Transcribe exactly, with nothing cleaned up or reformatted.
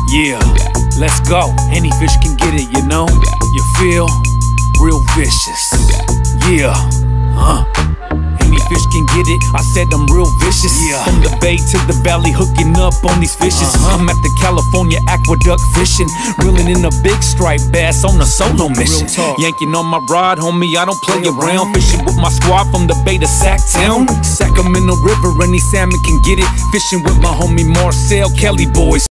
Yeah, let's go. Any fish can get it, you know. You feel real vicious. Yeah, huh? Any fish can get it. I said I'm real vicious. Yeah. From the bay to the valley, hooking up on these fishes. Uh-huh. I'm at the California aqueduct fishing, reeling in a big striped bass on a solo mission. Yanking on my rod, homie, I don't play around. Fishing with my squad from the bay to Sacktown. Sacramento River, any salmon can get it. Fishing with my homie Marcel Kelly boys.